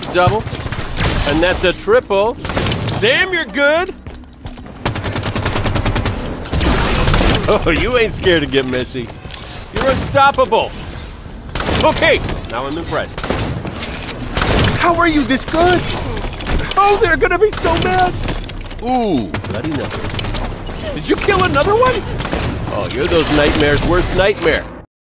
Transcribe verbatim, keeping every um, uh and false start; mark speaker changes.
Speaker 1: double. And that's a triple. Damn, you're good. Oh, you ain't scared to get messy. You're unstoppable. Okay, now I'm impressed.
Speaker 2: How are you this good?
Speaker 1: Oh, they're gonna be so mad. Ooh, bloody knuckles. Did you kill another one? Oh, you're those nightmares' worst nightmare.